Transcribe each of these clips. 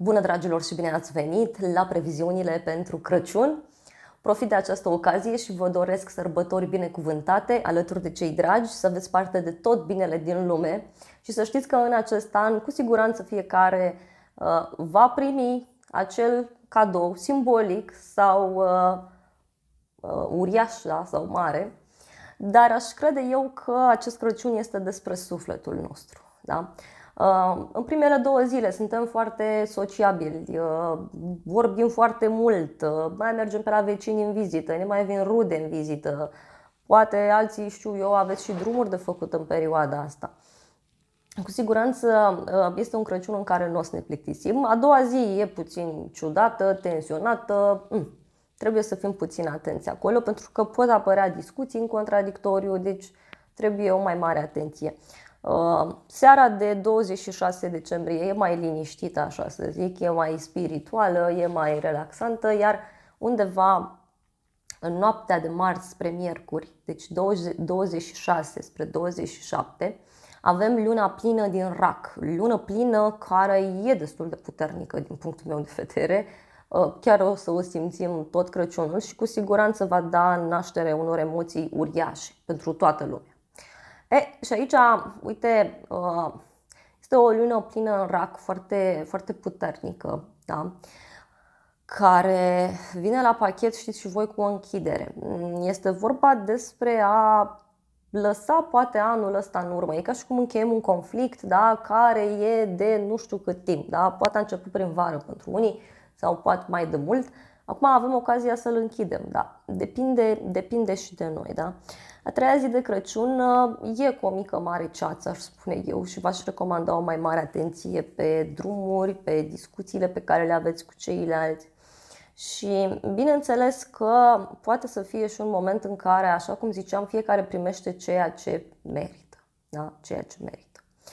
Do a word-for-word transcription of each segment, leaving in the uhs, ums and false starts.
Bună, dragilor, și bine ați venit la previziunile pentru Crăciun. Profit de această ocazie și vă doresc sărbători binecuvântate alături de cei dragi, să aveți parte de tot binele din lume și să știți că în acest an, cu siguranță, fiecare uh, va primi acel cadou simbolic sau uh, uh, uriaș, da, sau mare, dar aș crede eu că acest Crăciun este despre sufletul nostru. Da? În primele două zile suntem foarte sociabili, vorbim foarte mult, mai mergem pe la vecini în vizită, ne mai vin rude în vizită, poate alții, știu eu, aveți și drumuri de făcut în perioada asta. Cu siguranță este un Crăciun în care nu o să ne plictisim. A doua zi e puțin ciudată, tensionată, trebuie să fim puțin atenți acolo pentru că pot apărea discuții în contradictoriu, deci trebuie o mai mare atenție. Seara de douăzeci și șase decembrie e mai liniștită, așa să zic, e mai spirituală, e mai relaxantă, iar undeva în noaptea de marți spre miercuri, deci douăzeci și șase spre douăzeci și șapte, avem luna plină din Rac, lună plină care e destul de puternică din punctul meu de vedere. Chiar o să o simțim tot Crăciunul și cu siguranță va da naștere unor emoții uriașe pentru toată lumea. E, și aici, uite, este o lună plină în Rac foarte, foarte puternică, da? Care vine la pachet, știți și voi, cu o închidere. Este vorba despre a lăsa poate anul ăsta în urmă. E ca și cum încheiem un conflict, da? Care e de nu știu cât timp. Da? Poate a început prin vară pentru unii sau poate mai de mult. Acum avem ocazia să-l închidem. Da? Depinde, depinde și de noi. Da? A treia zi de Crăciun e cu o mică mare ceață, aș spune eu, și v-aș recomanda o mai mare atenție pe drumuri, pe discuțiile pe care le aveți cu ceilalți. Și bineînțeles că poate să fie și un moment în care, așa cum ziceam, fiecare primește ceea ce merită. Da? Ceea ce merită.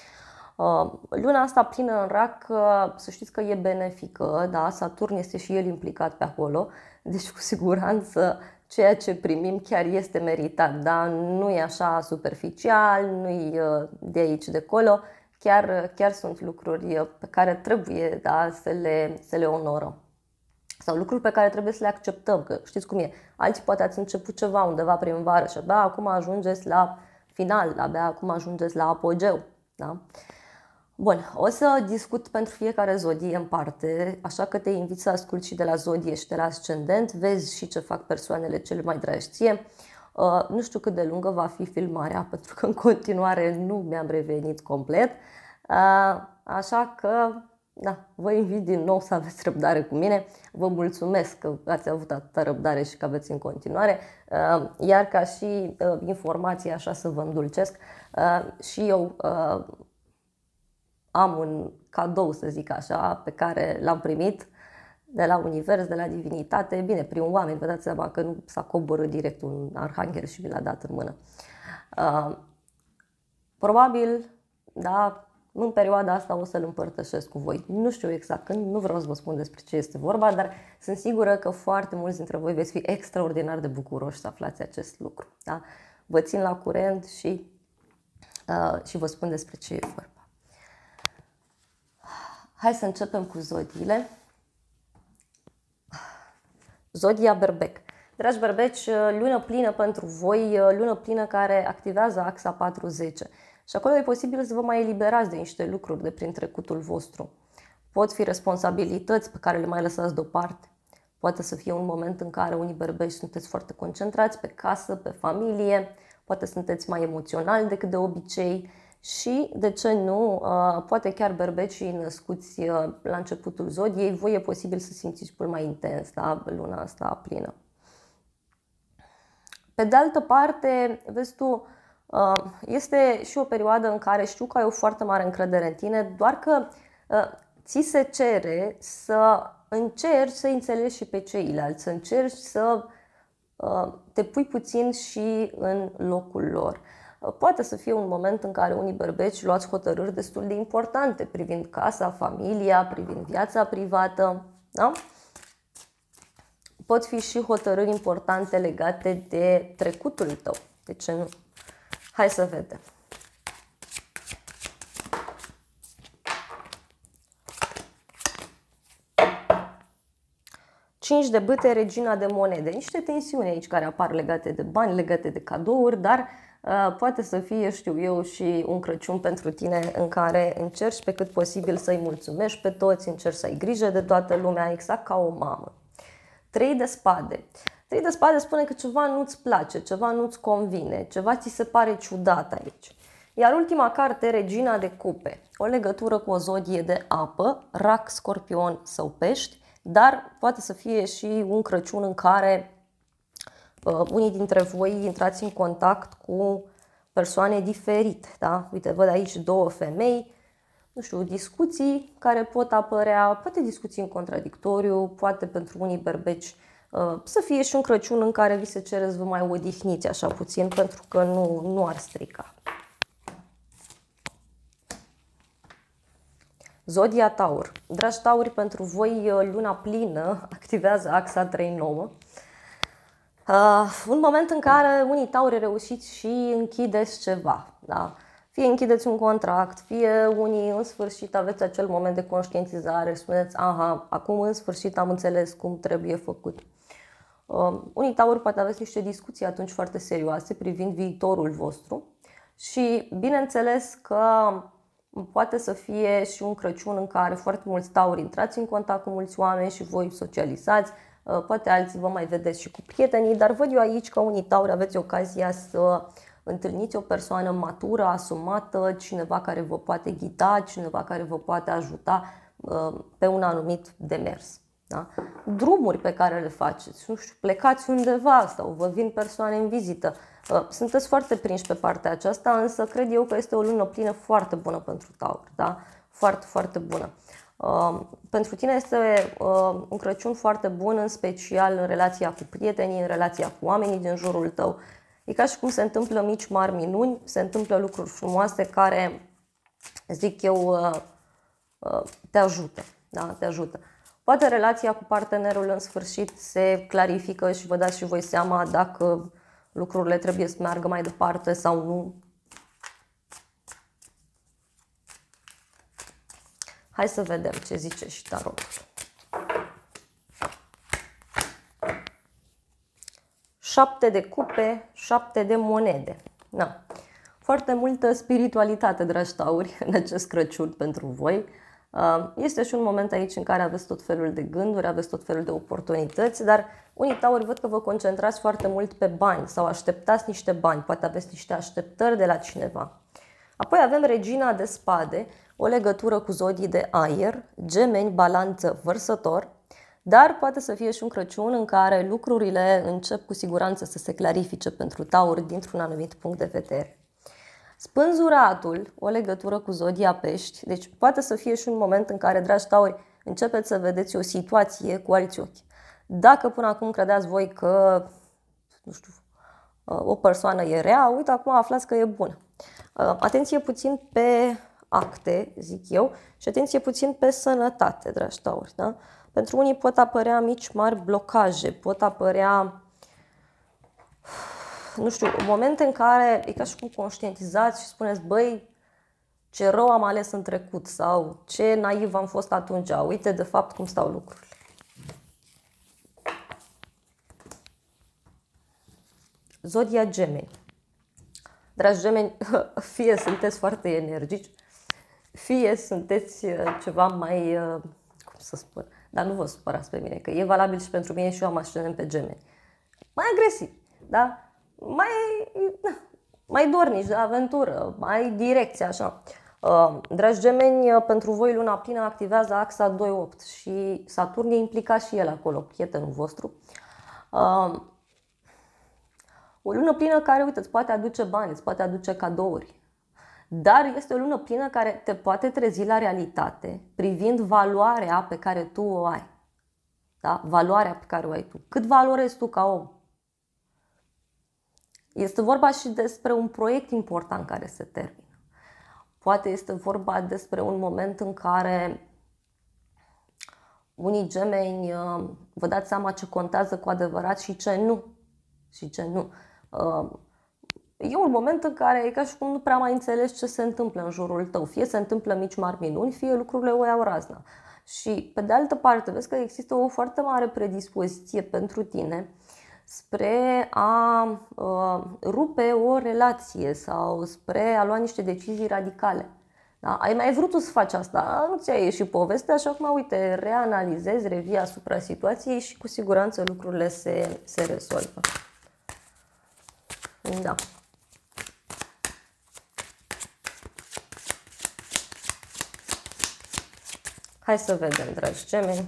Luna asta plină în Rac, să știți că e benefică, da? Saturn este și el implicat pe acolo, deci cu siguranță ceea ce primim chiar este meritat, da? Nu e așa superficial, nu e de aici de acolo, chiar, chiar sunt lucruri pe care trebuie, da, să le, să le onorăm. Sau lucruri pe care trebuie să le acceptăm, că știți cum e, alții poate ați început ceva undeva prin vară și abia acum ajungeți la final, abia acum ajungeți la apogeu, da? Bun, o să discut pentru fiecare zodie în parte, așa că te invit să asculti și de la zodie și de la ascendent, vezi și ce fac persoanele cele mai dragi ție. Uh, nu știu cât de lungă va fi filmarea, pentru că în continuare nu mi-am revenit complet, uh, așa că da, vă invit din nou să aveți răbdare cu mine. Vă mulțumesc că ați avut atâta răbdare și că aveți în continuare, uh, iar ca și uh, informație, așa să vă îndulcesc, uh, și eu uh, am un cadou, să zic așa, pe care l-am primit de la univers, de la divinitate, bine, prin oameni, vă dați seama că nu s-a coborât direct un arhanghel și mi l-a dat în mână. Uh, probabil, da, în perioada asta o să-l împărtășesc cu voi. Nu știu exact când, nu vreau să vă spun despre ce este vorba, dar sunt sigură că foarte mulți dintre voi veți fi extraordinar de bucuroși să aflați acest lucru. Da? Vă țin la curent și, uh, și vă spun despre ce e vorba. Hai să începem cu zodiile. Zodia Berbec. Dragi berbeci, lună plină pentru voi, lună plină care activează axa patru zece. Și acolo e posibil să vă mai eliberați de niște lucruri de prin trecutul vostru. Pot fi responsabilități pe care le mai lăsați deoparte. Poate să fie un moment în care unii berbeci sunteți foarte concentrați pe casă, pe familie, poate sunteți mai emoționali decât de obicei. Și, de ce nu, poate chiar berbecii născuți la începutul zodiei, voi e posibil să simțiți mult mai intens, da, luna asta plină. Pe de altă parte, vezi tu, este și o perioadă în care știu că ai o foarte mare încredere în tine, doar că ți se cere să încerci să înțelegi și pe ceilalți, să încerci să te pui puțin și în locul lor. Poate să fie un moment în care unii berbeci luați hotărâri destul de importante privind casa, familia, privind viața privată. Da? Pot fi și hotărâri importante legate de trecutul tău. De ce nu? Hai să vedem. cinci de bâte, regina de monede. Niște tensiuni aici care apar legate de bani, legate de cadouri, dar uh, poate să fie, știu eu, și un Crăciun pentru tine în care încerci pe cât posibil să-i mulțumești pe toți, încerci să ai grijă de toată lumea, exact ca o mamă. Trei de spade. Trei de spade spune că ceva nu-ți place, ceva nu-ți convine, ceva ți se pare ciudat aici. Iar ultima carte, regina de cupe, o legătură cu o zodie de apă, rac, scorpion sau pești, dar poate să fie și un Crăciun în care uh, unii dintre voi intrați în contact cu persoane diferite. Da? Uite, văd aici două femei, nu știu, discuții care pot apărea, poate discuții în contradictoriu, poate pentru unii berbeci uh, să fie și un Crăciun în care vi se cere să vă mai odihniți așa puțin, pentru că nu, nu ar strica. Zodia Taur. Dragi Tauri, pentru voi luna plină activează axa trei nouă. Uh, un moment în care unii Tauri reușiți și închideți ceva. Da? Fie închideți un contract, fie unii în sfârșit aveți acel moment de conștientizare și spuneți, aha, acum în sfârșit am înțeles cum trebuie făcut. Uh, unii Tauri poate aveți niște discuții atunci foarte serioase privind viitorul vostru și bineînțeles că poate să fie și un Crăciun în care foarte mulți Tauri intrați în contact cu mulți oameni și voi socializați, poate alții vă mai vedeți și cu prietenii, dar văd eu aici că unii Tauri aveți ocazia să întâlniți o persoană matură, asumată, cineva care vă poate ghida, cineva care vă poate ajuta pe un anumit demers. Da? Drumuri pe care le faceți, nu știu, plecați undeva sau vă vin persoane în vizită. Sunteți foarte prinși pe partea aceasta, însă cred eu că este o lună plină foarte bună pentru Taur. Da? Foarte, foarte bună. Pentru tine este un Crăciun foarte bun, în special în relația cu prietenii, în relația cu oamenii din jurul tău. E ca și cum se întâmplă mici mari minuni, se întâmplă lucruri frumoase care, zic eu, te ajută. Da? Te ajută. Poate relația cu partenerul în sfârșit se clarifică și vă dați și voi seama dacă lucrurile trebuie să meargă mai departe sau nu. Hai să vedem ce zice și tarotul. Șapte de cupe, șapte de monede. Da. Foarte multă spiritualitate, dragi Tauri, în acest Crăciun pentru voi. Este și un moment aici în care aveți tot felul de gânduri, aveți tot felul de oportunități, dar unii Tauri văd că vă concentrați foarte mult pe bani sau așteptați niște bani, poate aveți niște așteptări de la cineva. Apoi avem regina de spade, o legătură cu zodii de aer, gemeni, balanță, vărsător, dar poate să fie și un Crăciun în care lucrurile încep cu siguranță să se clarifice pentru Tauri dintr-un anumit punct de vedere. Spânzuratul, o legătură cu zodia pești, deci poate să fie și un moment în care, dragi Tauri, începeți să vedeți o situație cu alți ochi. Dacă până acum credeați voi că, nu știu, o persoană e rea, uite, acum aflați că e bună. Atenție puțin pe acte, zic eu, și atenție puțin pe sănătate, dragi Tauri. Da? Pentru unii pot apărea mici, mari blocaje, pot apărea, nu știu, momente în care e ca și cum conștientizați și spuneți, băi, ce rău am ales în trecut sau ce naiv am fost atunci, uite de fapt cum stau lucrurile. Zodia Gemeni. Dragi Gemeni, fie sunteți foarte energici, fie sunteți ceva mai, cum să spun, dar nu vă supărați pe mine, că e valabil și pentru mine și eu am ascendent pe Gemeni. Mai agresiv, da? Mai, mai dornici de aventură, mai direcție, așa. Dragi Gemeni, pentru voi luna plină activează axa doi opt și Saturn e implicat și el acolo, prietenul vostru. O lună plină care, uite, îți poate aduce bani, îți poate aduce cadouri. Dar este o lună plină care te poate trezi la realitate privind valoarea pe care tu o ai. Da? Valoarea pe care o ai tu. Cât valorezi tu ca om? Este vorba și despre un proiect important care se termină. Poate este vorba despre un moment în care unii gemeni vă dați seama ce contează cu adevărat și ce nu. Și ce nu. E un moment în care e ca și cum nu prea mai înțelegi ce se întâmplă în jurul tău. Fie se întâmplă mici mari minuni, fie lucrurile o iau razna. Și pe de altă parte, vezi că există o foarte mare predispoziție pentru tine spre a uh, rupe o relație sau spre a lua niște decizii radicale. Da? Ai mai vrut tu să faci asta, nu ți-a ieșit povestea, așa acum, uite, reanalizezi, revii asupra situației și cu siguranță lucrurile se, se rezolvă. Da. Hai să vedem, dragi gemeni.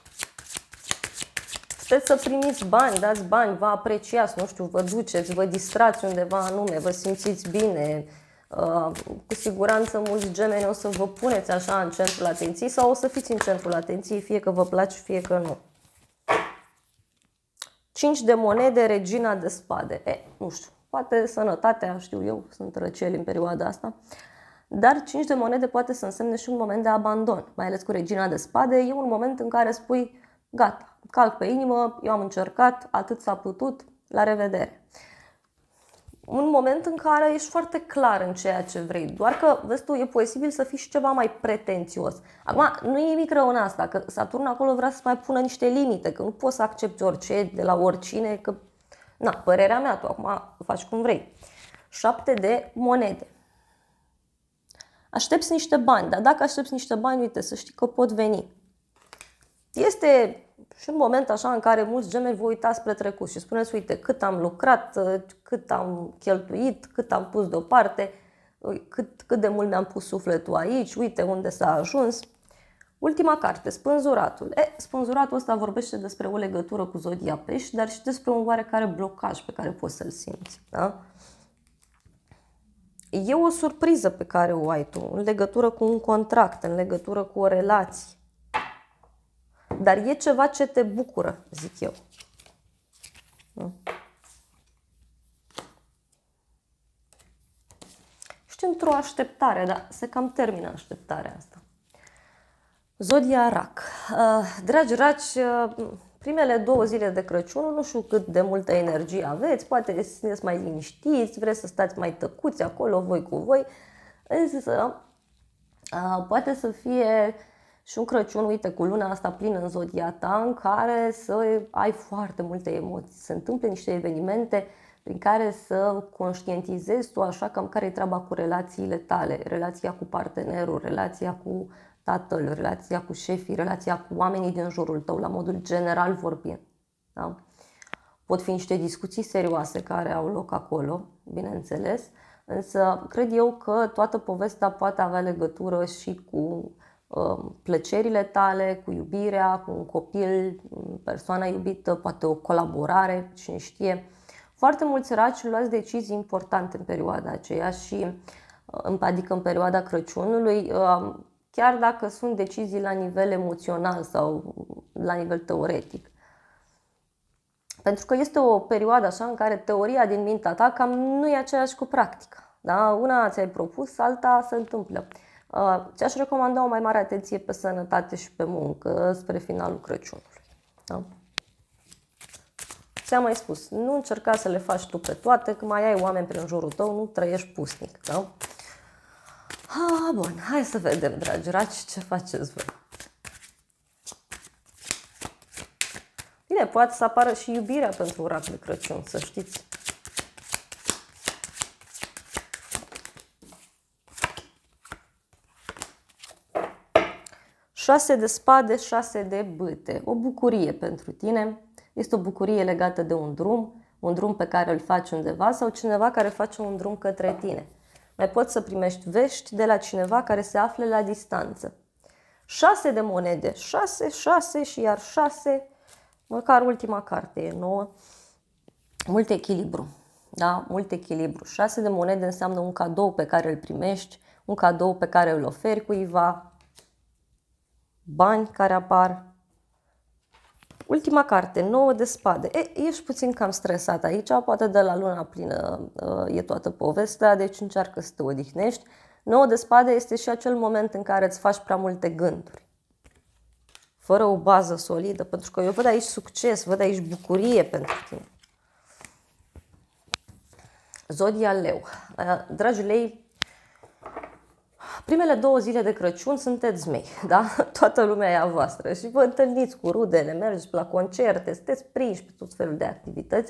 Puteți să primiți bani, dați bani, vă apreciați, nu știu, vă duceți, vă distrați undeva anume, vă simțiți bine. Uh, cu siguranță mulți gemeni o să vă puneți așa în centrul atenției sau o să fiți în centrul atenției, fie că vă place, fie că nu. cinci de monede, regina de spade. E, nu știu, poate sănătatea, știu eu, sunt răceli în perioada asta. Dar cinci de monede poate să însemne și un moment de abandon, mai ales cu regina de spade. E un moment în care spui, gata, calc pe inimă, eu am încercat, atât s-a putut, la revedere. Un moment în care ești foarte clar în ceea ce vrei, doar că, vezi tu, e posibil să fii și ceva mai pretențios. Acum, nu e nimic rău în asta, că Saturn acolo vrea să mai pună niște limite, că nu poți să accepti orice de la oricine, că, na, părerea mea, tu acum faci cum vrei. Șapte de monede. Aștepți niște bani, dar dacă aștepți niște bani, uite, să știi că pot veni. Este și un moment așa în care mulți gemeni vă uitați spre trecut și spuneți, uite, cât am lucrat, cât am cheltuit, cât am pus deoparte, cât, cât de mult mi-am pus sufletul aici, uite unde s-a ajuns. Ultima carte, spânzuratul. E, spânzuratul ăsta vorbește despre o legătură cu zodia pești, dar și despre un oarecare blocaj pe care poți să-l simți. Da? E o surpriză pe care o ai tu, în legătură cu un contract, în legătură cu o relație. Dar e ceva ce te bucură, zic eu. Ești într-o așteptare, dar se cam termină așteptarea asta. Zodia Rac. Dragi raci, primele două zile de Crăciun, nu știu cât de multă energie aveți, poate sunteți mai liniștiți, vreți să stați mai tăcuți acolo, voi cu voi, însă poate să fie și un Crăciun, uite, cu luna asta plină în zodia ta, în care să ai foarte multe emoții, să întâmple niște evenimente prin care să conștientizezi tu așa cam care e treaba cu relațiile tale, relația cu partenerul, relația cu tatăl, relația cu șefii, relația cu oamenii din jurul tău, la modul general vorbind. Da? Pot fi niște discuții serioase care au loc acolo, bineînțeles, însă cred eu că toată povestea poate avea legătură și cu uh, plăcerile tale, cu iubirea, cu un copil, persoana iubită, poate o colaborare, cine știe. Foarte mulți raci luați decizii importante în perioada aceea și, uh, adică în perioada Crăciunului, uh, chiar dacă sunt decizii la nivel emoțional sau la nivel teoretic. Pentru că este o perioadă așa în care teoria din mintea ta cam nu e aceeași cu practica. Da? Una ți-ai propus, alta se întâmplă. Ți-aș recomanda o mai mare atenție pe sănătate și pe muncă spre finalul Crăciunului. Da? Ți-am mai spus, nu încerca să le faci tu pe toate, că mai ai oameni prin jurul tău, nu trăiești pusnic. Da? Ah, bun, hai să vedem, dragi raci, ce faceți voi. Bine, poate să apară și iubirea pentru un rac de Crăciun, să știți. Șase de spade, șase de bâte. O bucurie pentru tine. Este o bucurie legată de un drum, un drum pe care îl faci undeva sau cineva care face un drum către tine. Mai poți să primești vești de la cineva care se află la distanță. Șase de monede. Șase, șase și iar șase. Măcar ultima carte e nouă. Mult echilibru. Da? Mult echilibru. Șase de monede înseamnă un cadou pe care îl primești, un cadou pe care îl oferi cuiva, bani care apar. Ultima carte, nouă de spade. E, ești puțin cam stresat aici, poate de la luna plină e toată povestea, deci încearcă să te odihnești. nouă de spade este și acel moment în care îți faci prea multe gânduri, fără o bază solidă, pentru că eu văd aici succes, văd aici bucurie pentru tine. Zodia Leu. Dragi lei, Primele două zile de Crăciun sunteți zmei, da? Toată lumea e a voastră și vă întâlniți cu rudele, mergeți la concerte, sunteți prinși pe tot felul de activități.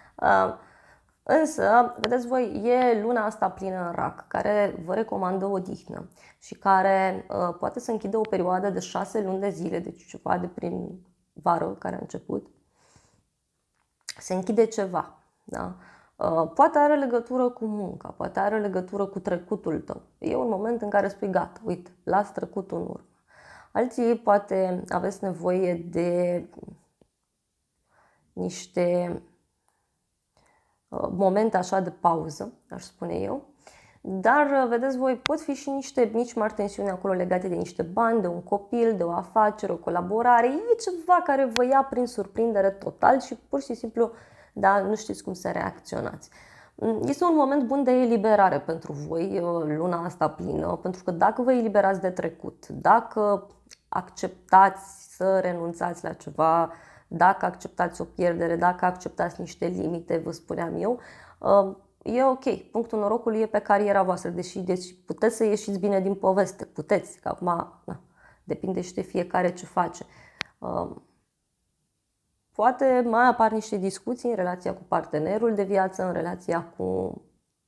Însă, vedeți voi, e luna asta plină în Rac, care vă recomandă odihnă și care uh, poate să închide o perioadă de șase luni de zile, deci ceva de prin vară care a început. Se închide ceva, da? Uh, poate are legătură cu munca, poate are legătură cu trecutul tău. E un moment în care spui gata, uite, las trecutul în urmă. Alții poate aveți nevoie de niște momente așa de pauză, aș spune eu. Dar, vedeți voi, pot fi și niște mici mari tensiuni acolo legate de niște bani, de un copil, de o afacere, o colaborare. E ceva care vă ia prin surprindere total și pur și simplu, da, nu știți cum să reacționați. Este un moment bun de eliberare pentru voi, luna asta plină, pentru că dacă vă eliberați de trecut, dacă acceptați să renunțați la ceva, dacă acceptați o pierdere, dacă acceptați niște limite, vă spuneam eu, e ok. Punctul norocului e pe cariera voastră, deși deci puteți să ieșiți bine din poveste, puteți, că acum na, depinde și de fiecare ce face. Poate mai apar niște discuții în relația cu partenerul de viață, în relația cu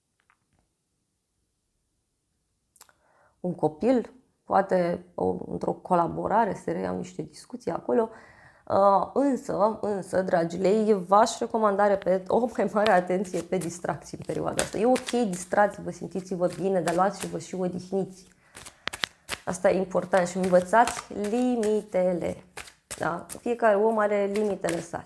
un copil, poate într-o colaborare se reiau niște discuții acolo. Uh, însă, însă, dragilei, v-aș recomanda, repet, o mai mare atenție pe distracții în perioada asta. E ok, distrați-vă, simțiți-vă bine, dar luați-vă și odihniți. Asta e important și învățați limitele. Da? Fiecare om are limitele sale.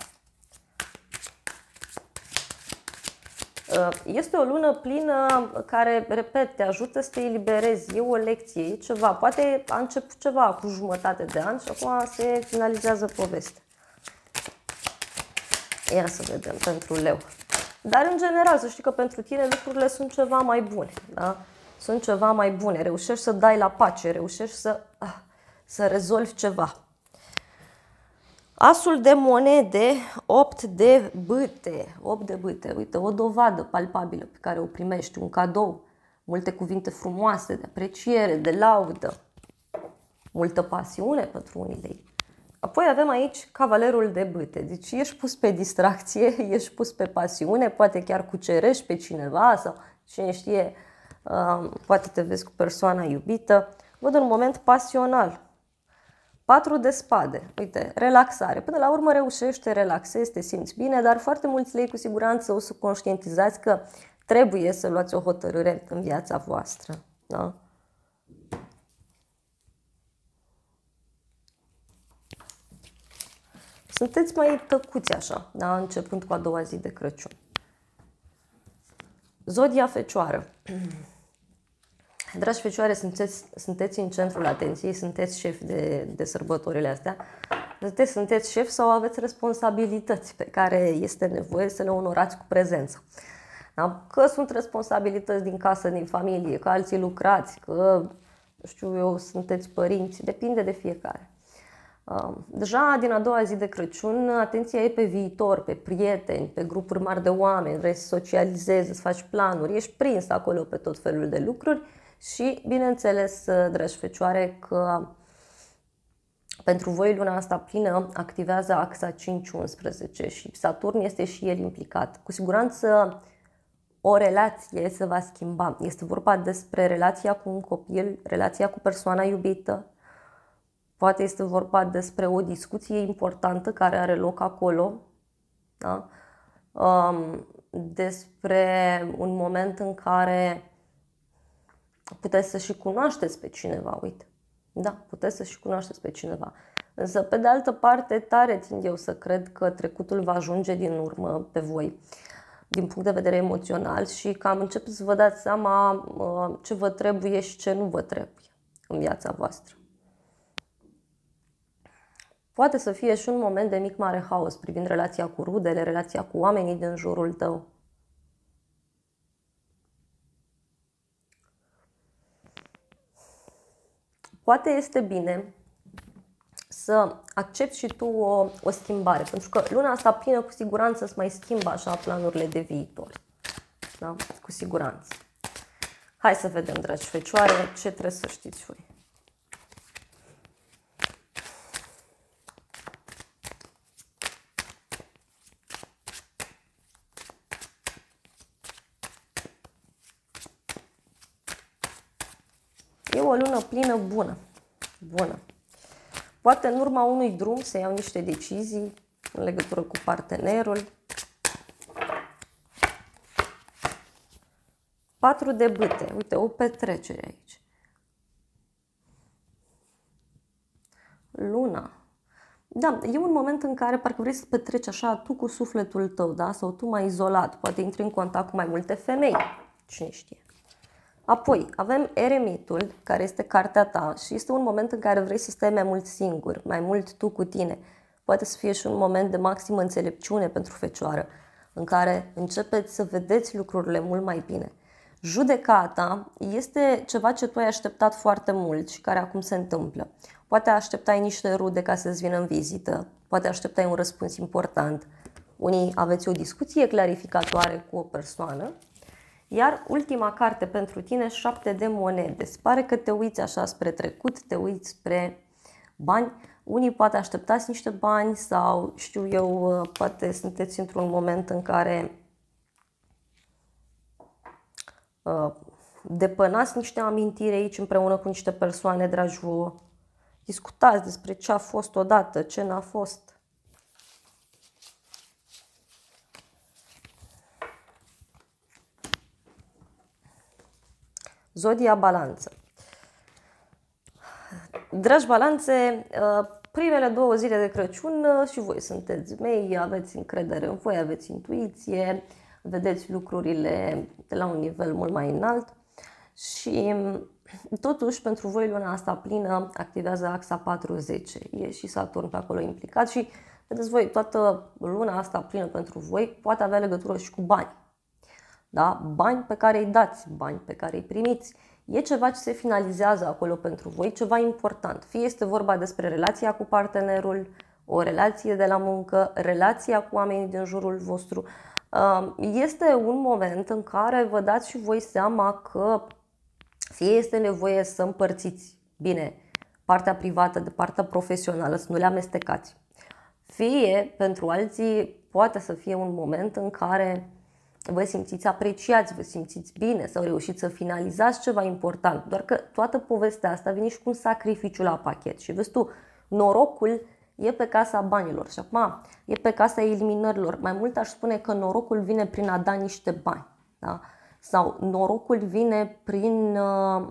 Este o lună plină care, repet, te ajută să te eliberezi. E o lecție, e ceva. Poate a început ceva cu jumătate de an și acum se finalizează povestea. Ia să vedem pentru leu. Dar, în general, să știi că pentru tine lucrurile sunt ceva mai bune. Da? Sunt ceva mai bune. Reușești să dai la pace, reușești să, să rezolvi ceva. Asul de monede, opt de bâte, opt de bâte, uite, o dovadă palpabilă pe care o primești, un cadou, multe cuvinte frumoase de apreciere, de laudă, multă pasiune pentru unii de ei. Apoi avem aici cavalerul de bâte, deci ești pus pe distracție, ești pus pe pasiune, poate chiar cucerești pe cineva sau cine știe, poate te vezi cu persoana iubită. Văd un moment pasional. Patru de spade, uite, relaxare. Până la urmă reușești, te relaxezi, te simți bine, dar foarte mulți lei cu siguranță o să conștientizați că trebuie să luați o hotărâre în viața voastră. Da? Sunteți mai tăcuți așa, da? Începând cu a doua zi de Crăciun. Zodia Fecioară. Dragi fecioare, sunteți, sunteți în centrul atenției, sunteți șefi de, de sărbătorile astea, sunteți, sunteți șefi sau aveți responsabilități pe care este nevoie să le onorați cu prezența. Da? Că sunt responsabilități din casă, din familie, că alții lucrați, că, știu eu, sunteți părinți, depinde de fiecare. Deja din a doua zi de Crăciun, atenția e pe viitor, pe prieteni, pe grupuri mari de oameni, vrei să socializezi, să faci planuri, ești prins acolo pe tot felul de lucruri. Și, bineînțeles, dragi fecioare, că pentru voi luna asta plină activează axa cinci unsprezece și Saturn este și el implicat. Cu siguranță o relație se va schimba. Este vorba despre relația cu un copil, relația cu persoana iubită. Poate este vorba despre o discuție importantă care are loc acolo. Da? Um, despre un moment în care puteți să și cunoașteți pe cineva, uite. Da, puteți să și cunoașteți pe cineva. Însă, pe de altă parte, tare tind eu să cred că trecutul va ajunge din urmă pe voi, din punct de vedere emoțional, și cam începeți să vă dați seama ce vă trebuie și ce nu vă trebuie în viața voastră. Poate să fie și un moment de mic mare haos privind relația cu rudele, relația cu oamenii din jurul tău. Poate este bine să accepti și tu o, o schimbare, pentru că luna asta plină cu siguranță îți mai schimbă așa planurile de viitor. Da? Cu siguranță. Hai să vedem, dragi fecioare, ce trebuie să știți voi. E o lună plină bună. Bună. Poate în urma unui drum să iau niște decizii în legătură cu partenerul. Patru de bâte. Uite, o petrecere aici. Luna. Da, e un moment în care parcă vrei să petreci așa tu cu sufletul tău, da? Sau tu mai izolat. Poate intri în contact cu mai multe femei. Cine știe. Apoi, avem Eremitul, care este cartea ta și este un moment în care vrei să stai mai mult singur, mai mult tu cu tine. Poate să fie și un moment de maximă înțelepciune pentru fecioară, în care începeți să vedeți lucrurile mult mai bine. Judecata este ceva ce tu ai așteptat foarte mult și care acum se întâmplă. Poate așteptai niște rude ca să-ți vină în vizită, poate așteptai un răspuns important. Unii aveți o discuție clarificatoare cu o persoană. Iar ultima carte pentru tine, șapte de monede. Se pare că te uiți așa spre trecut, te uiți spre bani. Unii poate așteptați niște bani sau, știu eu, poate sunteți într-un moment în care uh, depănați niște amintiri aici împreună cu niște persoane dragi vouă. Discutați despre ce a fost odată, ce n-a fost. Zodia Balanță. Dragi Balanțe, primele două zile de Crăciun și voi sunteți mei, aveți încredere în voi, aveți intuiție, vedeți lucrurile de la un nivel mult mai înalt și totuși pentru voi luna asta plină activează axa patru zece. E și Saturn pe acolo implicat și vedeți voi, toată luna asta plină pentru voi poate avea legătură și cu bani. Da? Bani pe care îi dați, bani pe care îi primiți. E ceva ce se finalizează acolo pentru voi, ceva important. Fie este vorba despre relația cu partenerul, o relație de la muncă, relația cu oamenii din jurul vostru. Este un moment în care vă dați și voi seama că fie este nevoie să împărțiți bine partea privată de partea profesională, să nu le amestecați. Fie pentru alții poate să fie un moment în care vă simțiți apreciați, vă simțiți bine sau reușiți să finalizați ceva important. Doar că toată povestea asta vine și cu un sacrificiu la pachet. Și vezi tu, norocul e pe casa banilor și acum e pe casa eliminărilor. Mai mult aș spune că norocul vine prin a da niște bani. Da? Sau norocul vine prin, uh,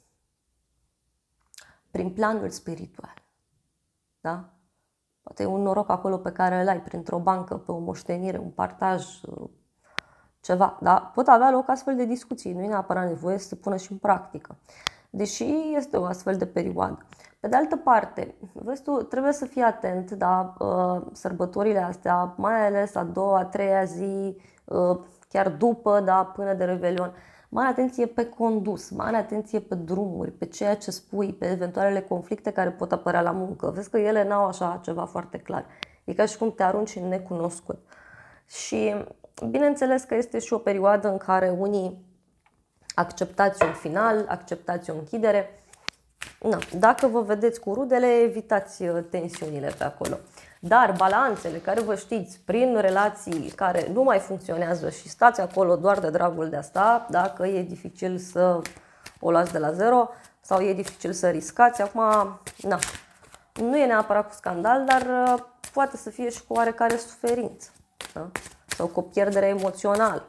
prin planul spiritual. Da? Poate e un noroc acolo pe care îl ai printr-o bancă, pe o moștenire, un partaj, uh, ceva, da? Pot avea loc astfel de discuții, nu e neapărat nevoie să se pună și în practică. Deși este o astfel de perioadă. Pe de altă parte, vezi tu, trebuie să fii atent, da? Sărbătorile astea, mai ales a doua, a treia zi, chiar după, da? Până de Revelion. Mare atenție pe condus, mare atenție pe drumuri, pe ceea ce spui, pe eventualele conflicte care pot apărea la muncă. Vezi că ele n-au așa ceva foarte clar. E ca și cum te arunci în necunoscut. Și bineînțeles că este și o perioadă în care unii acceptați un final, acceptați o închidere. Na, dacă vă vedeți cu rudele, evitați tensiunile pe acolo. Dar balanțele care vă știți prin relații care nu mai funcționează și stați acolo doar de dragul de a sta, dacă e dificil să o luați de la zero sau e dificil să riscați, acum na, nu e neapărat cu scandal, dar poate să fie și cu oarecare suferință. Da? Sau cu o pierdere emoțională.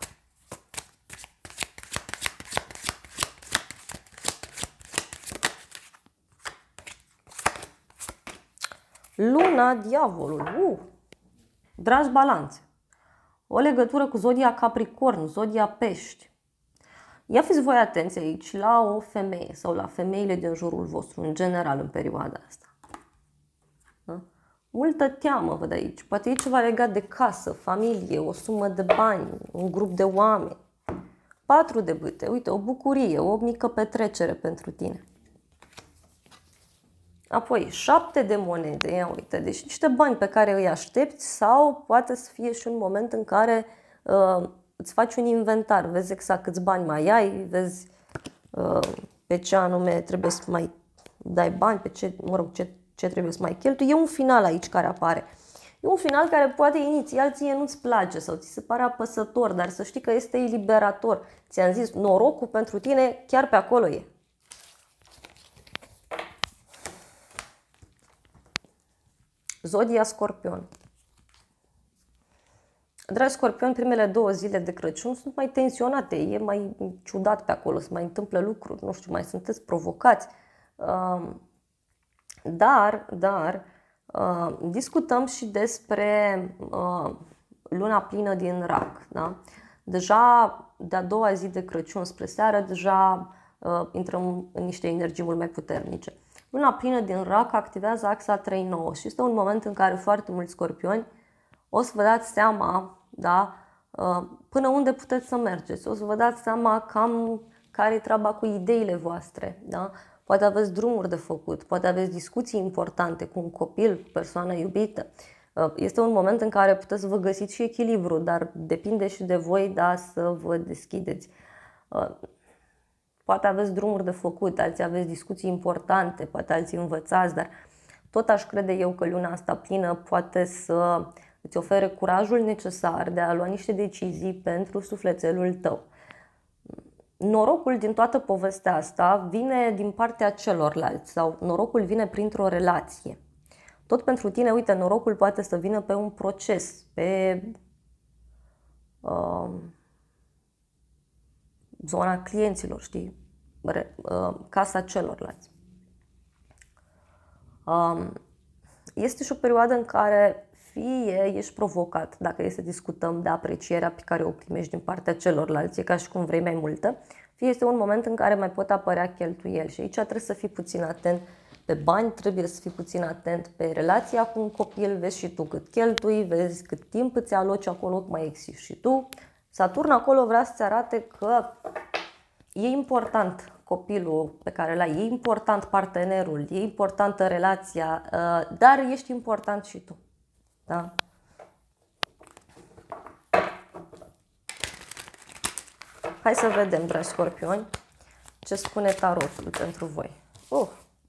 Luna Diavolul. Uh, dragi Balanțe, o legătură cu zodia Capricorn, zodia Pești. Ia fiți voi atenți aici la o femeie sau la femeile din jurul vostru, în general, în perioada asta. Da? Multă teamă văd aici. Poate e ceva legat de casă, familie, o sumă de bani, un grup de oameni. Patru de bâte. Uite, o bucurie, o mică petrecere pentru tine. Apoi, șapte de monede. Ia uite, deci niște bani pe care îi aștepți sau poate să fie și un moment în care uh, îți faci un inventar. Vezi exact câți bani mai ai, vezi pe ce anume trebuie să mai dai bani, pe ce, mă rog, ce, ce trebuie să mai cheltui. E un final aici care apare. E un final care poate inițial ție nu-ți place sau ți se pare apăsător, dar să știi că este eliberator. Ți-am zis, norocul pentru tine chiar pe acolo e. Zodia Scorpion. Dragi Scorpion, primele două zile de Crăciun sunt mai tensionate, e mai ciudat pe acolo, se mai întâmplă lucruri, nu știu, mai sunteți provocați. Dar, dar, discutăm și despre luna plină din Rac. Da? Deja de-a doua zi de Crăciun spre seară, deja intrăm în niște energii mult mai puternice. Luna plină din Rac activează axa trei nouă și este un moment în care foarte mulți scorpioni o să vă dați seama, da, până unde puteți să mergeți. O să vă dați seama cam care e treaba cu ideile voastre. Da? Poate aveți drumuri de făcut, poate aveți discuții importante cu un copil, cu persoană iubită. Este un moment în care puteți să vă găsiți și echilibru, dar depinde și de voi, da, să vă deschideți. Poate aveți drumuri de făcut, alții aveți discuții importante, poate alții învățați, dar tot aș crede eu că luna asta plină poate să îți ofere curajul necesar de a lua niște decizii pentru sufletelul tău. Norocul din toată povestea asta vine din partea celorlalți sau norocul vine printr-o relație. Tot pentru tine, uite, norocul poate să vină pe un proces, pe uh, zona clienților, știi, uh, casa celorlalți. Uh, este și o perioadă în care fie ești provocat, dacă e să discutăm de aprecierea pe care o primești din partea celorlalți, e ca și cum vrei mai multă, fie este un moment în care mai pot apărea cheltuieli și aici trebuie să fii puțin atent pe bani, trebuie să fii puțin atent pe relația cu un copil, vezi și tu cât cheltui, vezi cât timp îți aloci acolo, mai existi și tu. Saturn acolo vrea să-ți arate că e important copilul pe care l-ai, e important partenerul, e importantă relația, dar ești important și tu. Da? Hai să vedem, dragi scorpioni, ce spune tarotul pentru voi. Uh.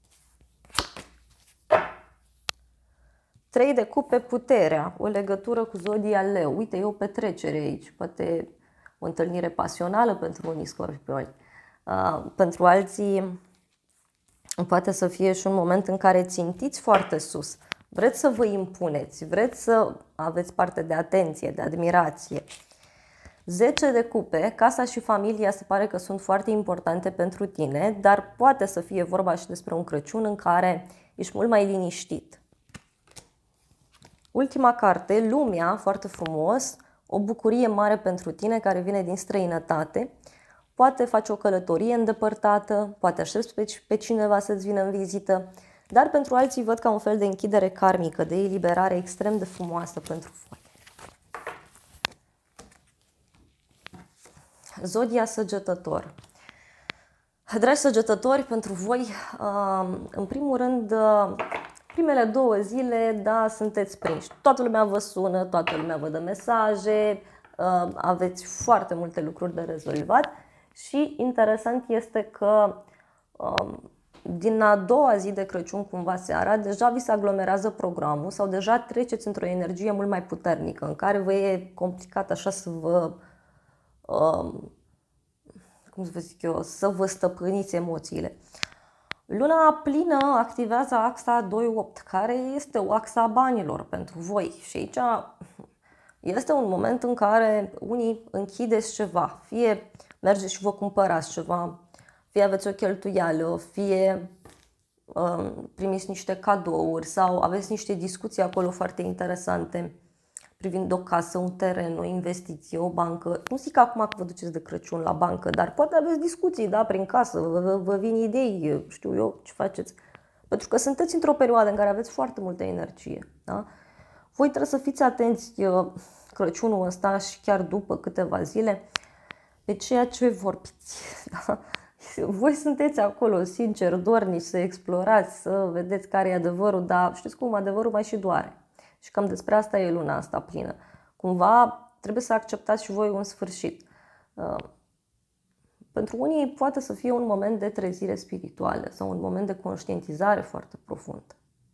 Trei de cupe, puterea, o legătură cu zodia Leu. Uite, e o petrecere aici, poate o întâlnire pasională pentru unii scorpioni. Uh, pentru alții poate să fie și un moment în care țintiți foarte sus. Vreți să vă impuneți, vreți să aveți parte de atenție, de admirație. zece de cupe, casa și familia se pare că sunt foarte importante pentru tine, dar poate să fie vorba și despre un Crăciun în care ești mult mai liniștit. Ultima carte, lumea, foarte frumos, o bucurie mare pentru tine care vine din străinătate. Poate faci o călătorie îndepărtată, poate aștepți pe cineva să-ți vină în vizită, dar pentru alții văd ca un fel de închidere karmică, de eliberare extrem de frumoasă pentru voi. Zodia Săgetător. Dragi săgetători, pentru voi, în primul rând, primele două zile, da, sunteți prinși. Toată lumea vă sună, toată lumea vă dă mesaje, aveți foarte multe lucruri de rezolvat și interesant este că din a doua zi de Crăciun, cumva seara, deja vi se aglomerează programul sau deja treceți într-o energie mult mai puternică, în care vă e complicat așa să vă, um, cum să vă zic eu, să vă stăpâniți emoțiile. Luna plină activează axa doi opt, care este o axa a banilor pentru voi și aici este un moment în care unii închideți ceva, fie mergeți și vă cumpărați ceva, fie aveți o cheltuială, fie um, primiți niște cadouri sau aveți niște discuții acolo foarte interesante privind o casă, un teren, o investiție, o bancă. Nu zic acum că vă duceți de Crăciun la bancă, dar poate aveți discuții, da, prin casă, vă, vă vin idei, știu eu ce faceți. Pentru că sunteți într-o perioadă în care aveți foarte multă energie. Da? Voi trebuie să fiți atenți Crăciunul ăsta și chiar după câteva zile pe ceea ce vorbiți. Da? Voi sunteți acolo, sincer, dornici să explorați, să vedeți care e adevărul, dar știți cum, adevărul mai și doare. Și cam despre asta e luna asta plină. Cumva trebuie să acceptați și voi un sfârșit. Pentru unii poate să fie un moment de trezire spirituală sau un moment de conștientizare foarte profundă.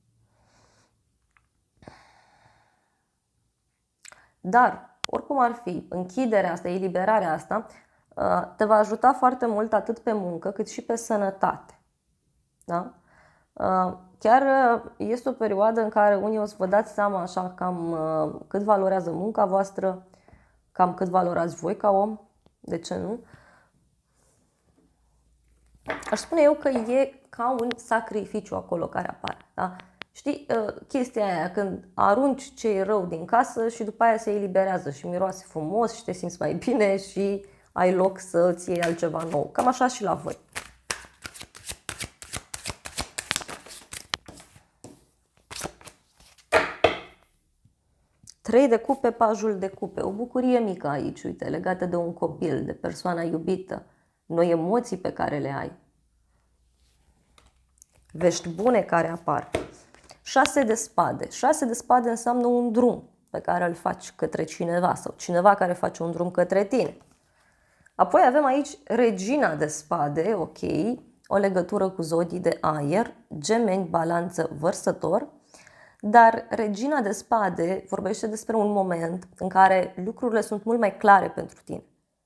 Dar, oricum ar fi, închiderea asta, eliberarea asta, te va ajuta foarte mult atât pe muncă cât și pe sănătate. Da? Chiar este o perioadă în care unii o să vă dați seama așa cam cât valorează munca voastră, cam cât valorați voi ca om, de ce nu? Aș spune eu că e ca un sacrificiu acolo care apare. Da? Știi, chestia aia când arunci ce e rău din casă și după aia se eliberează și miroase frumos și te simți mai bine și ai loc să-ți iei altceva nou. Cam așa și la voi. Trei de cupe, pajul de cupe. O bucurie mică aici, uite, legată de un copil, de persoana iubită, noi emoții pe care le ai. Vești bune care apar. Șase de spade. Șase de spade înseamnă un drum pe care îl faci către cineva sau cineva care face un drum către tine. Apoi avem aici regina de spade, ok, o legătură cu zodii de aer, gemeni, balanță, vărsător. Dar regina de spade vorbește despre un moment în care lucrurile sunt mult mai clare pentru tine.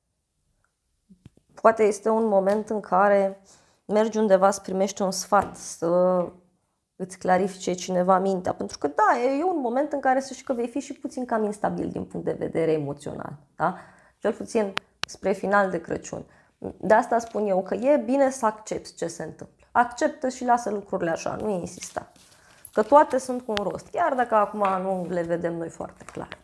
Poate este un moment în care mergi undeva să primești un sfat, să îți clarifice cineva mintea. Pentru că da, e un moment în care să știi că vei fi și puțin cam instabil din punct de vedere emoțional. Da? Cel puțin spre final de Crăciun. De asta spun eu că e bine să accepti ce se întâmplă. Acceptă și lasă lucrurile așa, nu insista. Că toate sunt cu un rost, chiar dacă acum nu le vedem noi foarte clar.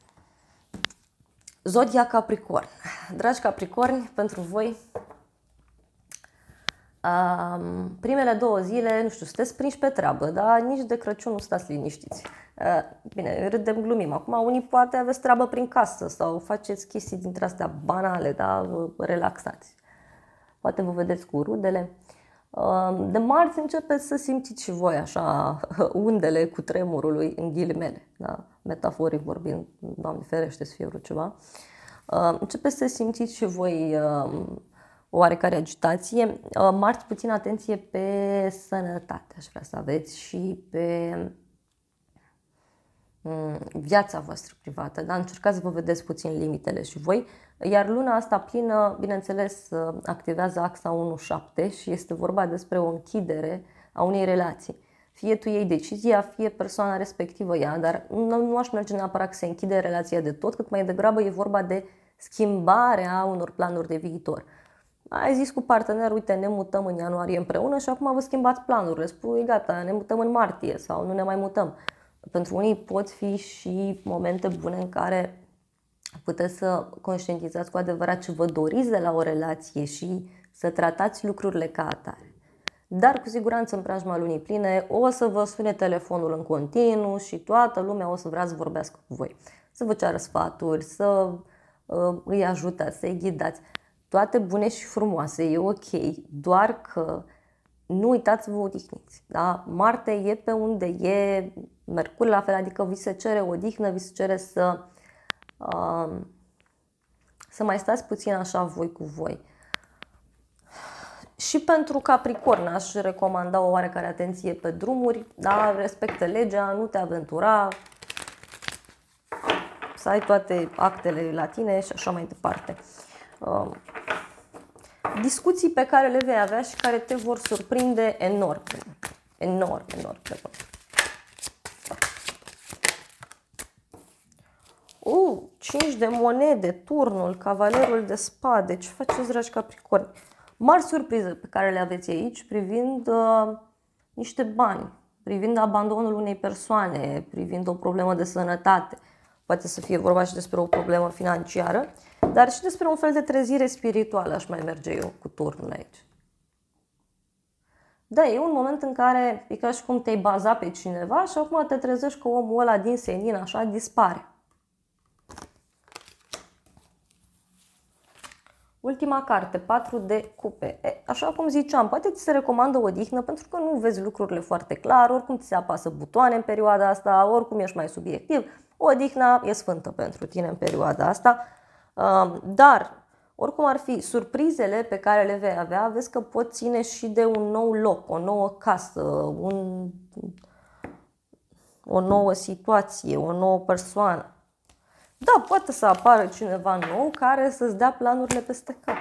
Zodia Capricorn. Dragi Capricorni, pentru voi, um, primele două zile, nu știu, sunteți prinși pe treabă, dar nici de Crăciun nu stați liniștiți. Uh, bine, râdem, glumim. Acum unii poate aveți treabă prin casă sau faceți chestii dintre astea banale, dar relaxați. Poate vă vedeți cu rudele. De marți începeți să simțiți și voi așa undele cu tremurului în ghilimele, da? Metaforic vorbind, Doamne ferește să fie vreo ceva. Începeți să simțiți și voi o oarecare agitație. Marți puțin atenție pe sănătate, aș vrea să aveți, și pe viața voastră privată, da? Încercați să vă vedeți puțin limitele și voi. Iar luna asta plină, bineînțeles, activează axa unu șapte și este vorba despre o închidere a unei relații. Fie tu iei decizia, fie persoana respectivă ea, dar nu, nu aș merge neapărat că se închide relația de tot, cât mai degrabă e vorba de schimbarea unor planuri de viitor. Ai zis cu partenerul, uite, ne mutăm în ianuarie împreună și acum vă schimbați planurile. Spui, gata, ne mutăm în martie sau nu ne mai mutăm. Pentru unii pot fi și momente bune în care puteți să conștientizați cu adevărat ce vă doriți de la o relație și să tratați lucrurile ca atare. Dar cu siguranță în preajma lunii pline o să vă sune telefonul în continuu și toată lumea o să vrea să vorbească cu voi. Să vă ceară sfaturi, să uh, îi ajutați, să îi ghidați. Toate bune și frumoase, e ok, doar că nu uitați să vă odihniți. Da? Marte e pe unde e, Mercur la fel, adică vi se cere odihnă, vi se cere să Uh, să mai stați puțin așa voi cu voi. Și pentru Capricorn aș recomanda o oarecare atenție pe drumuri, da? Respectă legea, nu te aventura, să ai toate actele la tine și așa mai departe. Uh, discuții pe care le vei avea și care te vor surprinde enorm, enorm, enorm. Uh, cinci de monede, turnul, cavalerul de spade. Ce faceți, dragi Capricorni? Mari surprize pe care le aveți aici privind uh, niște bani, privind abandonul unei persoane, privind o problemă de sănătate. Poate să fie vorba și despre o problemă financiară, dar și despre un fel de trezire spirituală, aș mai merge eu cu turnul aici. Da, e un moment în care e ca și cum te-ai baza pe cineva și acum te trezești că omul ăla din senin așa dispare. Ultima carte, patru de cupe. E, așa cum ziceam, poate ți se recomandă o odihnă pentru că nu vezi lucrurile foarte clar, oricum ți se apasă butoane în perioada asta, oricum ești mai subiectiv. Odihna e sfântă pentru tine în perioada asta, dar Oricum ar fi, surprizele pe care le vei avea, vezi că pot ține și de un nou loc, o nouă casă, un, o nouă situație, o nouă persoană. Da, poate să apară cineva nou care să-ți dea planurile peste cap.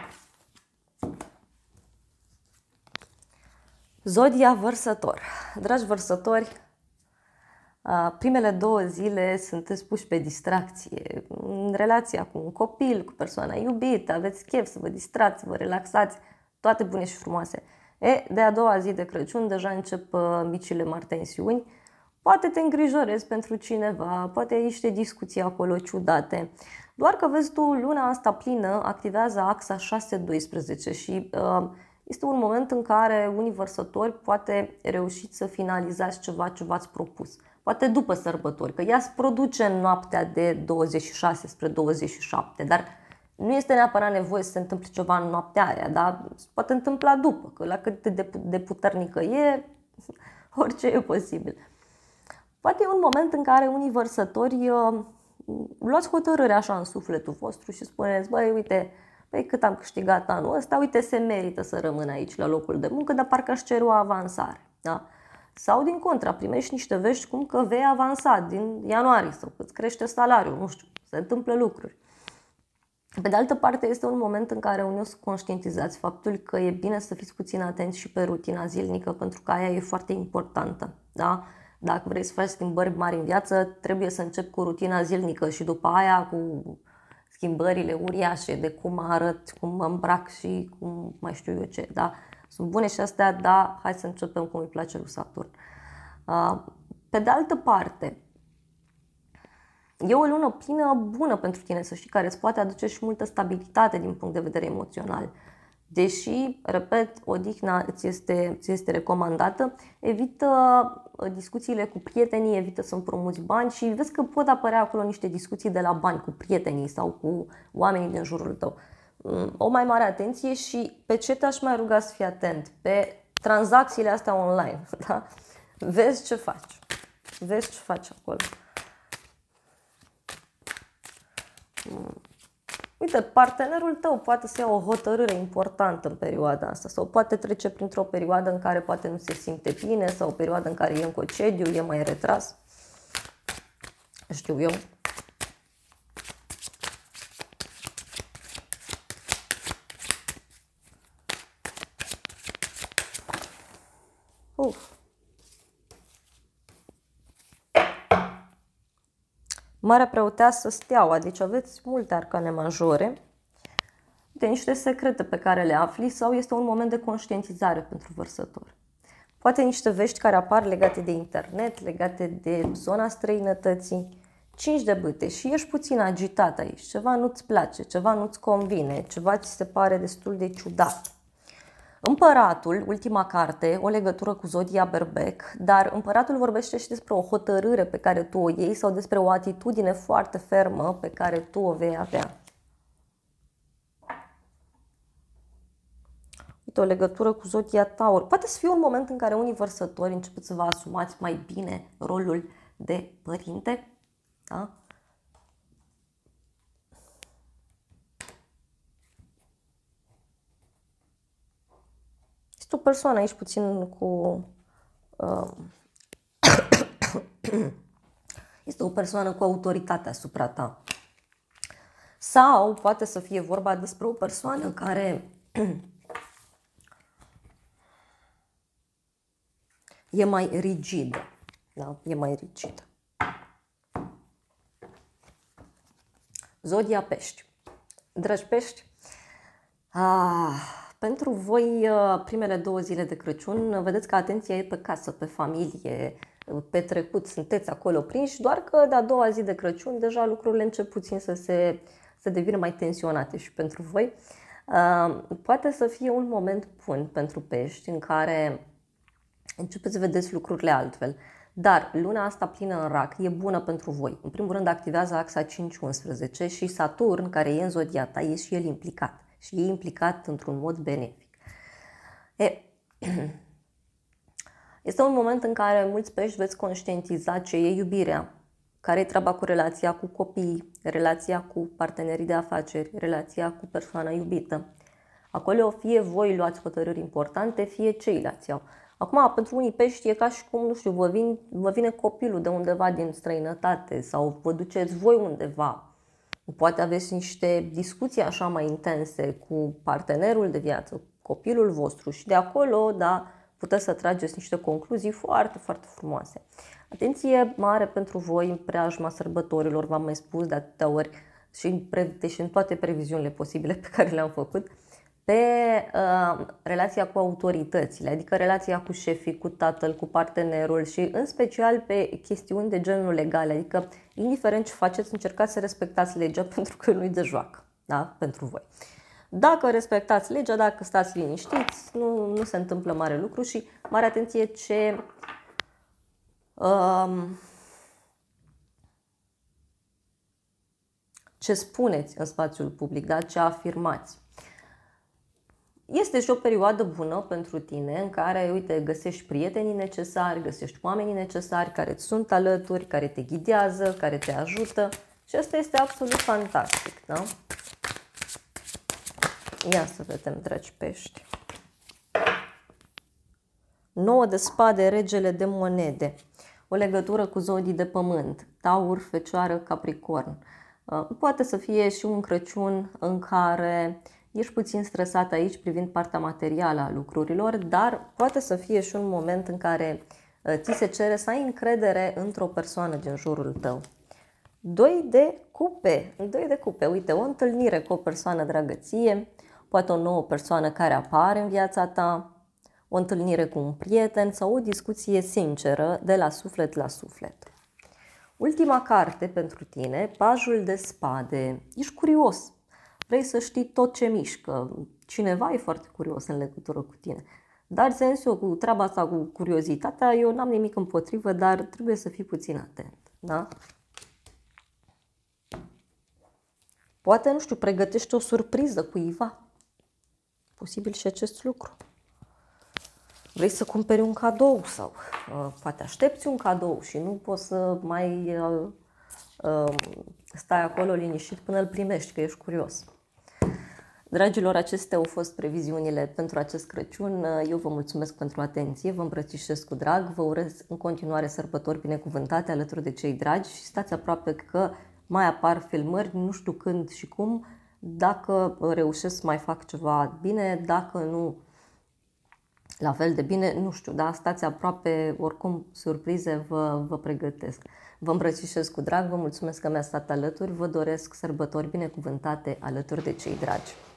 Zodia Vărsător. Dragi vărsători, primele două zile sunteți puși pe distracție, în relația cu un copil, cu persoana iubită, aveți chef să vă distrați, să vă relaxați, toate bune și frumoase. E, de a doua zi de Crăciun deja încep micile mari tensiuni, poate te îngrijorezi pentru cineva, poate ai niște discuții acolo ciudate. Doar că vezi tu, luna asta plină activează axa șase doisprezece și uh, este un moment în care unii vărsători poate reușiți să finalizați ceva ce v-ați propus. Poate după sărbători, că ea se produce în noaptea de douăzeci și șase spre douăzeci și șapte, dar nu este neapărat nevoie să se întâmple ceva în noaptea aia, dar se poate întâmpla după, că la cât de puternică e, orice e posibil. Poate e un moment în care unii vărsători uh, luați hotărârea așa în sufletul vostru și spuneți, băi, uite, păi cât am câștigat anul ăsta, uite, se merită să rămân aici la locul de muncă, dar parcă aș cere o avansare. Da? Sau din contra, primești niște vești cum că vei avansa din ianuarie sau că îți crește salariul, nu știu, se întâmplă lucruri. Pe de altă parte, este un moment în care unii o să conștientizați faptul că e bine să fiți puțin atenți și pe rutina zilnică, pentru că aia e foarte importantă. Da? Dacă vrei să faci schimbări mari în viață, trebuie să începi cu rutina zilnică și după aia cu schimbările uriașe de cum arăt, cum mă îmbrac și cum mai știu eu ce. Da? Sunt bune și astea, dar hai să începem cum îi place lui Saturn. Pe de altă parte, e o lună plină bună pentru tine, să știi, care îți poate aduce și multă stabilitate din punct de vedere emoțional. Deși, repet, odihna îți este, îți este recomandată, evită discuțiile cu prietenii, evită să împrumuți bani și vezi că pot apărea acolo niște discuții de la bani cu prietenii sau cu oamenii din jurul tău. O mai mare atenție și pe ce te-aș mai ruga să fii atent? Pe tranzacțiile astea online. Da? Vezi ce faci. Vezi ce faci acolo. Uite, partenerul tău poate să ia o hotărâre importantă în perioada asta sau poate trece printr-o perioadă în care poate nu se simte bine sau o perioadă în care e în concediu, e mai retras. Știu eu. Uf. Marea Preoteasă Steaua, deci aveți multe arcane majore, de niște secrete pe care le afli sau este un moment de conștientizare pentru vărsător. Poate niște vești care apar legate de internet, legate de zona străinătății, cinci de bâte și ești puțin agitat aici, ceva nu-ți place, ceva nu-ți convine, ceva ți se pare destul de ciudat. Împăratul, ultima carte, o legătură cu Zodia Berbec, dar Împăratul vorbește și despre o hotărâre pe care tu o iei sau despre o atitudine foarte fermă pe care tu o vei avea. Uite, o legătură cu Zodia Taur. Poate să fie un moment în care unii vărsători începeți să vă asumați mai bine rolul de părinte. Da? Este o persoană aici puțin cu... Uh, este o persoană cu autoritate asupra ta. Sau poate să fie vorba despre o persoană care e mai rigidă. Da? E mai rigidă. Zodia Pești. Dragi pești, ah, pentru voi primele două zile de Crăciun, vedeți că atenția e pe casă, pe familie, pe trecut, sunteți acolo prinși, doar că de a doua zi de Crăciun deja lucrurile încep puțin să se să devină mai tensionate și pentru voi. Poate să fie un moment bun pentru pești în care începeți să vedeți lucrurile altfel. Dar luna asta plină în rac e bună pentru voi. În primul rând activează axa cinci unsprezece și Saturn, care e în zodia ta, e și el implicat. Și e implicat într-un mod benefic. E, este un moment în care mulți pești veți conștientiza ce e iubirea, care e treaba cu relația cu copiii, relația cu partenerii de afaceri, relația cu persoana iubită. Acolo fie voi luați hotărâri importante, fie ceilalți iau. Acum, pentru unii pești e ca și cum, nu știu, vă, vin, vă vine copilul de undeva din străinătate sau vă duceți voi undeva. Poate aveți niște discuții așa mai intense cu partenerul de viață, copilul vostru și de acolo, da, puteți să trageți niște concluzii foarte, foarte frumoase. Atenție mare pentru voi în preajma sărbătorilor, v-am mai spus de atâtea ori și în, pre- și în toate previziunile posibile pe care le-am făcut, pe uh, relația cu autoritățile, adică relația cu șefii, cu tatăl, cu partenerul și în special pe chestiuni de genul legal, adică indiferent ce faceți, încercați să respectați legea pentru că nu-i de joacă, da? Pentru voi. Dacă respectați legea, dacă stați liniștiți, nu, nu se întâmplă mare lucru și mare atenție ce um, ce spuneți în spațiul public, da? Ce afirmați. Este și o perioadă bună pentru tine în care, uite, găsești prietenii necesari, găsești oamenii necesari care îți sunt alături, care te ghidează, care te ajută și asta este absolut fantastic, da? Ia să vedem, dragi pești. Nouă de spade, regele de monede. O legătură cu zodii de pământ, Taur, Fecioară, Capricorn. Poate să fie și un Crăciun în care ești puțin stresat aici privind partea materială a lucrurilor, dar poate să fie și un moment în care ți se cere să ai încredere într-o persoană din jurul tău. Doi de cupe. Doi de cupe. Uite, o întâlnire cu o persoană dragă ție, poate o nouă persoană care apare în viața ta, o întâlnire cu un prieten sau o discuție sinceră de la suflet la suflet. Ultima carte pentru tine, Pajul de spade. Ești curios. Vrei să știi tot ce mișcă. Cineva e foarte curios în legătură cu tine. Dar sens eu cu treaba asta, cu curiozitatea, eu n-am nimic împotrivă, dar trebuie să fii puțin atent. Da? Poate, nu știu, pregătești o surpriză cuiva. Posibil și acest lucru. Vrei să cumperi un cadou sau uh, poate aștepți un cadou și nu poți să mai uh, uh, stai acolo liniștit până îl primești, că ești curios. Dragilor, acestea au fost previziunile pentru acest Crăciun. Eu vă mulțumesc pentru atenție, vă îmbrățișez cu drag, vă urez în continuare sărbători binecuvântate alături de cei dragi și stați aproape că mai apar filmări, nu știu când și cum, dacă reușesc să mai fac ceva bine, dacă nu la fel de bine, nu știu, da? Stați aproape, oricum surprize vă, vă pregătesc. Vă îmbrățișez cu drag, vă mulțumesc că mi-ați stat alături, vă doresc sărbători binecuvântate alături de cei dragi.